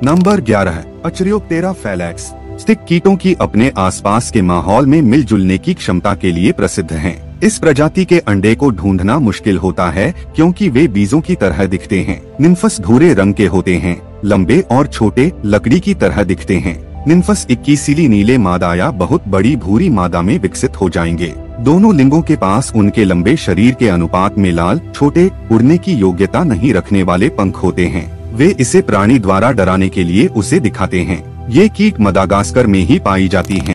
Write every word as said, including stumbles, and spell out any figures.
Number ग्यारह, अचरियोप्टेरा फैलेक्स। Stick कीटों की अपने आसपास के माहौल में मिलजुलने की क्षमता के लिए प्रसिद्ध हैं। इस प्रजाति के अंडे को ढूंढना मुश्किल होता है क्योंकि वे बीजों की तरह दिखते हैं। निम्फस भूरे रंग के होते हैं, लंबे और छोटे, लकड़ी की तरह दिखते हैं। निम्फस इक्कीसीली नीले मादा या बहुत बड़ी भूरी मादा में विकसित हो जाएंगे। दोनों लिंगों के पास उनके लंबे शरीर के अनुपात में लाल, छोटे, उड़ने की योग्यता नहीं रखने वाले पंख होते हैं। वे इसे प्राणी द्वारा डराने के लिए उसे दिखाते हैं। ये कीट मदागास्कर में ही पाई जाती हैं।